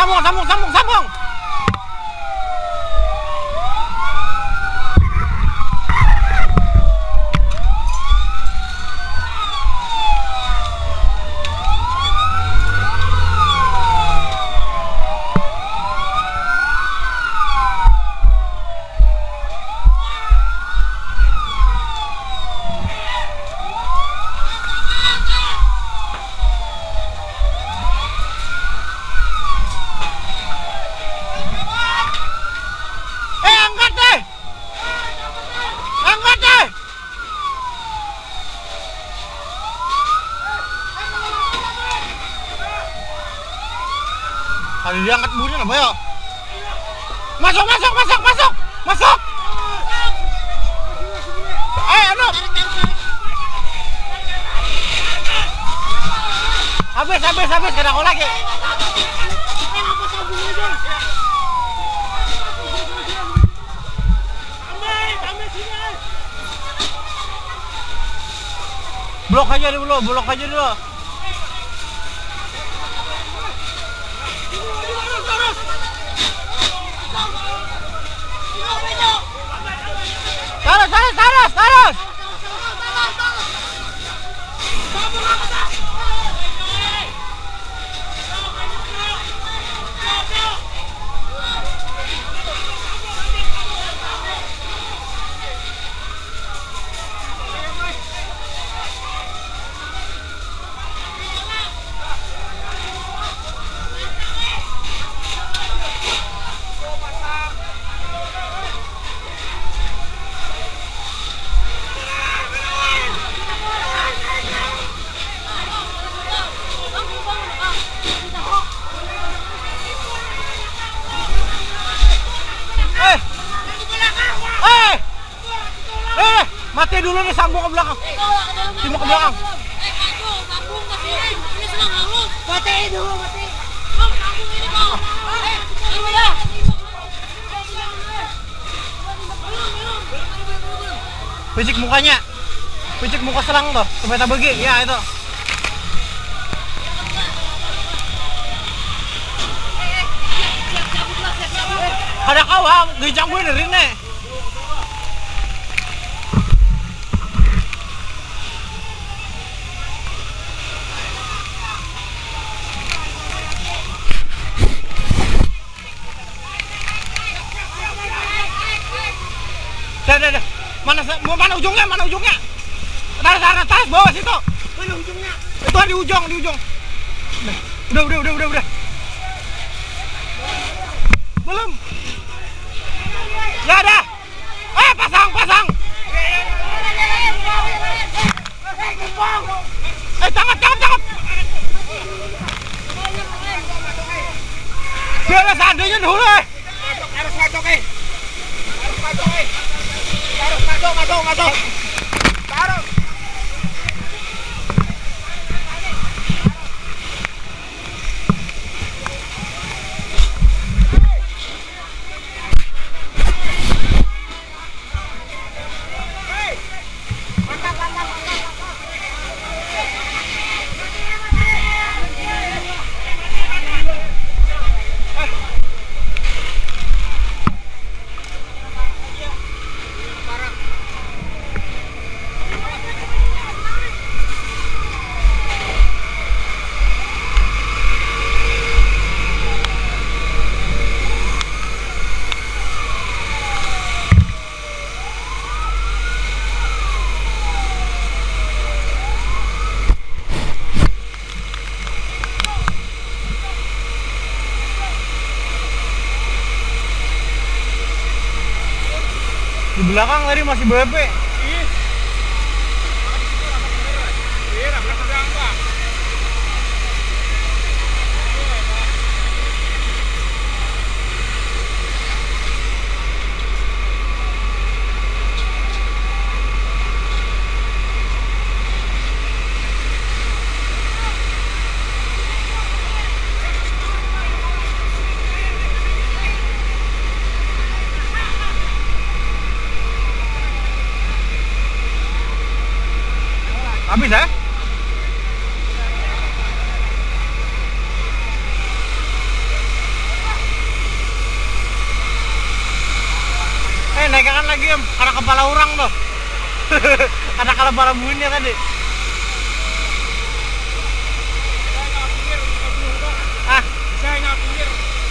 Sambung. Ada diangkat bunyi apa ya? Masuk. Aduh. Habis kena kau lagi. Blok aja dulu. Terus. Mati dulu nih, sambung ke belakang. Timur ke belakang. Sambung ke sini. Ini senang halus. Mati dulu. Picik mukanya. Picik muka selang tuh, supaya tak begi. Ya itu. Ada kau gejang gue dari nih. Mana ujungnya? Tarik bawah situ. Mana ujungnya? Itu di ujung. Udah. Belum. Ya ada. Pasang. Cakep. Dia seandainya dulu. Harus masuk. Taruh. Di belakang tadi masih bebek. Habis ya? diem karena kepala orang tuh. Karena kepala bunyinya tadi. Ah, Saya nggak pinggir.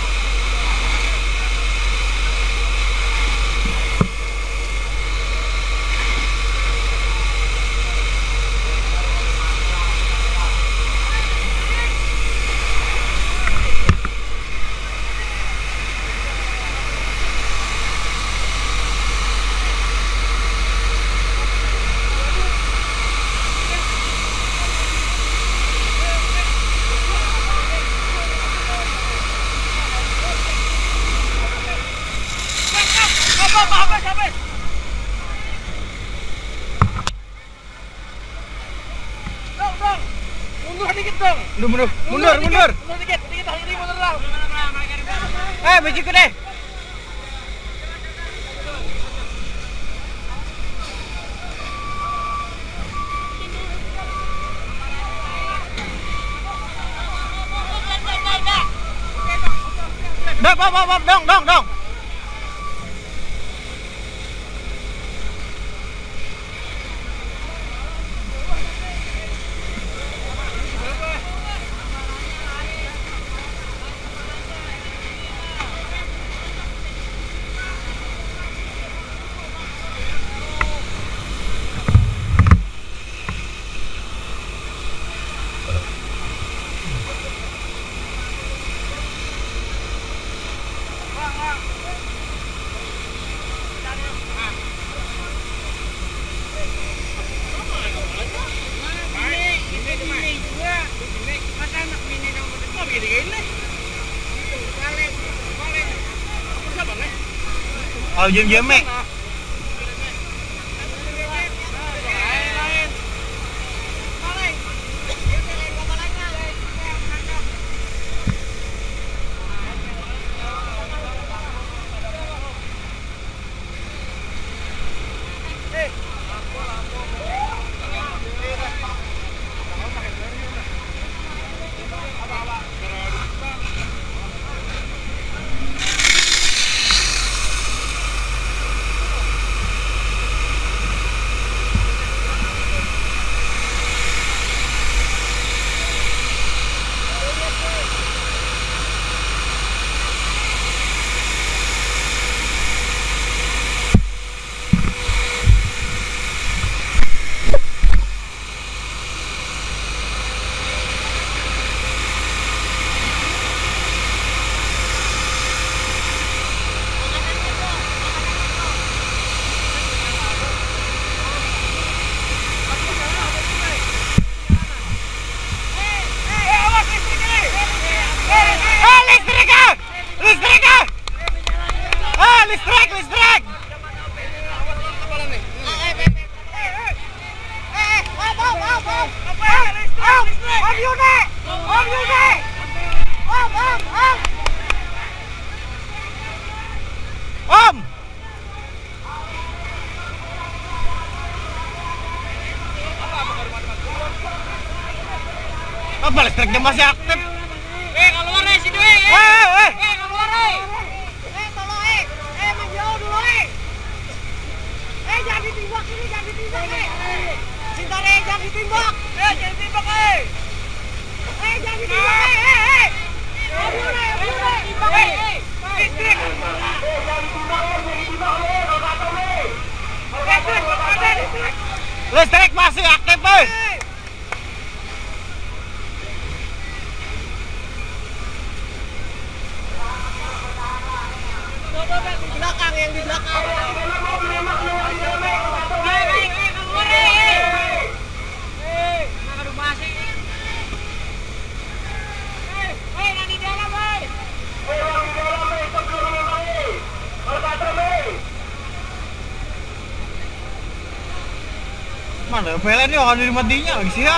Habis. Dong. Mundur dikit dong. Mundur. Mundur dikit. Ini mundur dong. Bejiku deh. Dong. Oh, jam-jam mek. Listrik. Om. Apa listriknya masih aktif? Keluar deh sini. Keluar deh. Tolong menjauh dulu. Jangan ditimbak ini, jangan ditimbak. Sintare jangan ditimbak. Jangan ditimbak. Jangan ditimbak. Listrik. Listrik masih aktif, Di belakang, yang di belakang. Mana VLN ini akan dimatinya lagi sih ya?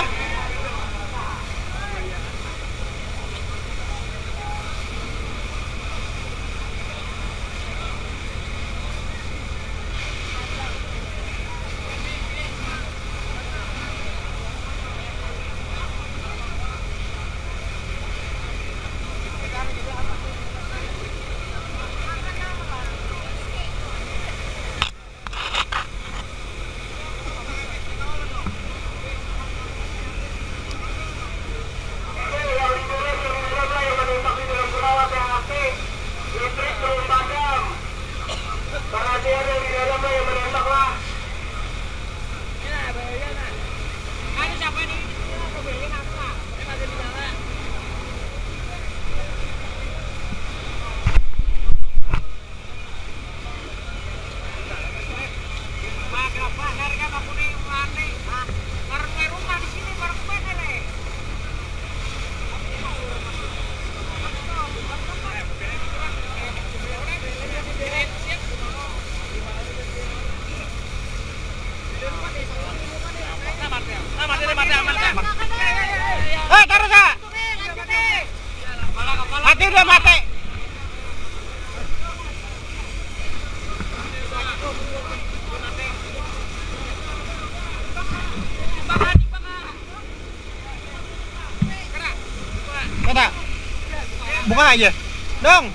Buka aja. Dong.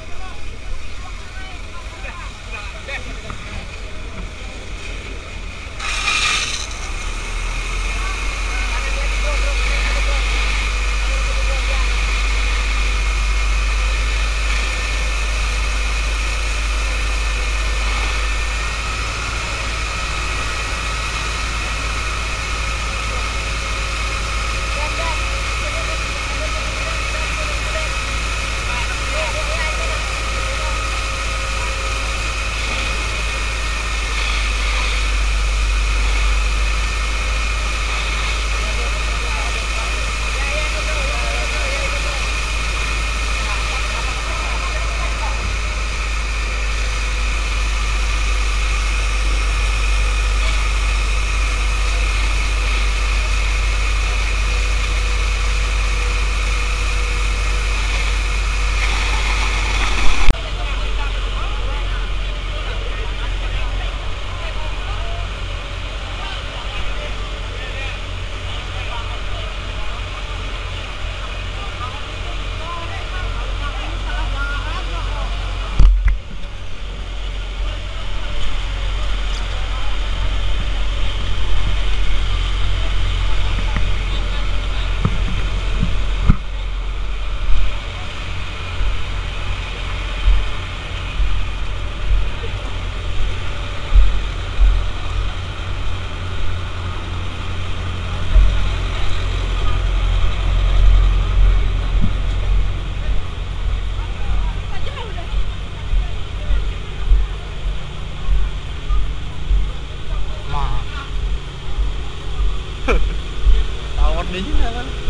Tawar di sini kan.